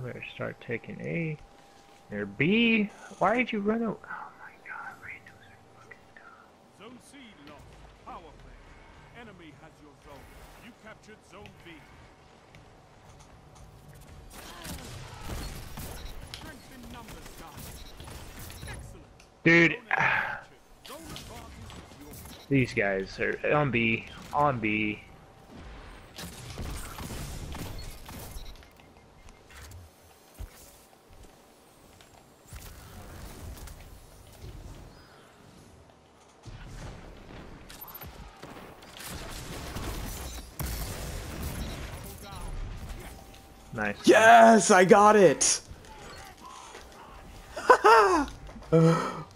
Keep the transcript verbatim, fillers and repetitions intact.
better start taking A. There B. Why did you run out? Oh my god, randos are fucking dumb. Zone C lost. Power play. Enemy has your zone. You captured zone B. Strength in numbers, guys. Excellent. Dude, Zone advantage is yours. these guys are on B. On B. Nice. Yes, I got it.